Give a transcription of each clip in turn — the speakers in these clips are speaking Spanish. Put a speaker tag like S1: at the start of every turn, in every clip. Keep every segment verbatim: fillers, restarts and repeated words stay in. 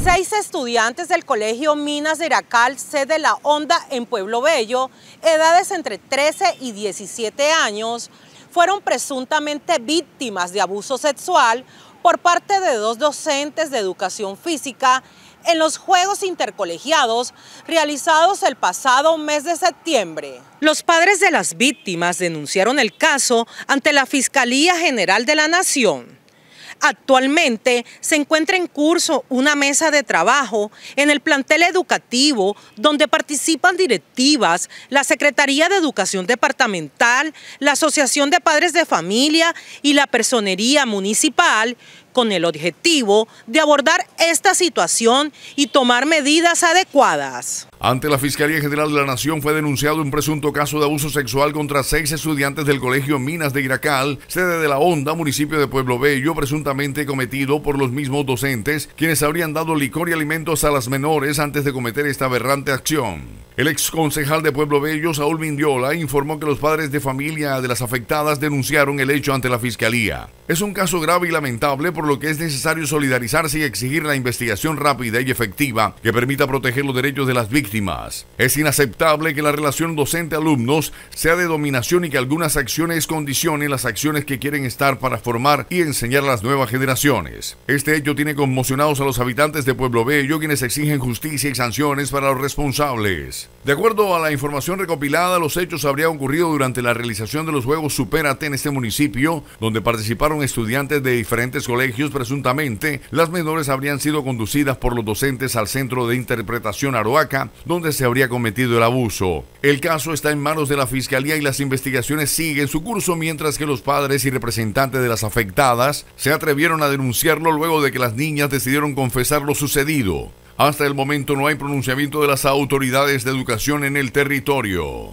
S1: Seis estudiantes del Colegio Minas de Iracal, sede La Honda en Pueblo Bello, edades entre trece y diecisiete años, fueron presuntamente víctimas de abuso sexual por parte de dos docentes de educación física en los Juegos Intercolegiados realizados el pasado mes de septiembre. Los padres de las víctimas denunciaron el caso ante la Fiscalía General de la Nación. Actualmente se encuentra en curso una mesa de trabajo en el plantel educativo donde participan directivas, la Secretaría de Educación Departamental, la Asociación de Padres de Familia y la Personería Municipal, con el objetivo de abordar esta situación y tomar medidas adecuadas.
S2: Ante la Fiscalía General de la Nación fue denunciado un presunto caso de abuso sexual contra seis estudiantes del Colegio Minas de Iracal, sede de La Honda, municipio de Pueblo Bello, presuntamente cometido por los mismos docentes, quienes habrían dado licor y alimentos a las menores antes de cometer esta aberrante acción. El ex concejal de Pueblo Bello, Saúl Mindiola, informó que los padres de familia de las afectadas denunciaron el hecho ante la Fiscalía. Es un caso grave y lamentable, por lo que es necesario solidarizarse y exigir la investigación rápida y efectiva que permita proteger los derechos de las víctimas. Es inaceptable que la relación docente-alumnos sea de dominación y que algunas acciones condicionen las acciones que quieren estar para formar y enseñar a las nuevas generaciones. Este hecho tiene conmocionados a los habitantes de Pueblo Bello, quienes exigen justicia y sanciones para los responsables. De acuerdo a la información recopilada, los hechos habrían ocurrido durante la realización de los Juegos Supérate en este municipio, donde participaron estudiantes de diferentes colegios. Presuntamente, las menores habrían sido conducidas por los docentes al Centro de Interpretación Aroaca, donde se habría cometido el abuso. El caso está en manos de la Fiscalía y las investigaciones siguen su curso, mientras que los padres y representantes de las afectadas se atrevieron a denunciarlo luego de que las niñas decidieron confesar lo sucedido. Hasta el momento no hay pronunciamiento de las autoridades de educación en el territorio.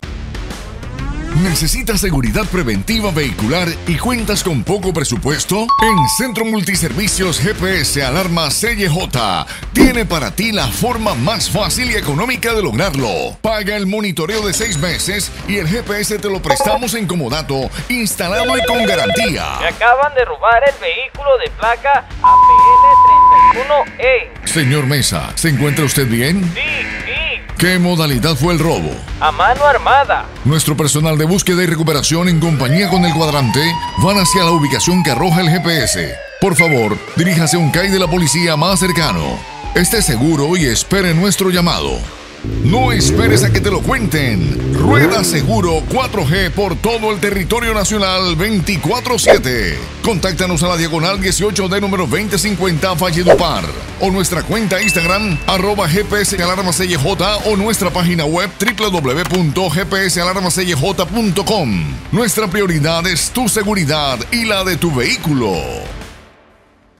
S3: ¿Necesitas seguridad preventiva vehicular y cuentas con poco presupuesto? En Centro Multiservicios G P S Alarma C Y J tiene para ti la forma más fácil y económica de lograrlo. Paga el monitoreo de seis meses y el G P S te lo prestamos en comodato, instalado y con garantía.
S4: Me acaban de robar el vehículo de placa A P N treinta y uno E.
S3: Señor Mesa, ¿se encuentra usted bien?
S4: Sí, sí.
S3: ¿Qué modalidad fue el robo?
S4: A mano armada.
S3: Nuestro personal de búsqueda y recuperación en compañía con el cuadrante van hacia la ubicación que arroja el G P S. Por favor, diríjase a un C A I de la policía más cercano. Esté seguro y espere nuestro llamado. No esperes a que te lo cuenten. Rueda Seguro cuatro G por todo el territorio nacional veinticuatro siete. Contáctanos a la diagonal dieciocho D número veinte cincuenta Valledupar o nuestra cuenta Instagram arroba G P S Alarma C Y J o nuestra página web w w w punto g p s alarma c y j punto com. Nuestra prioridad es tu seguridad y la de tu vehículo.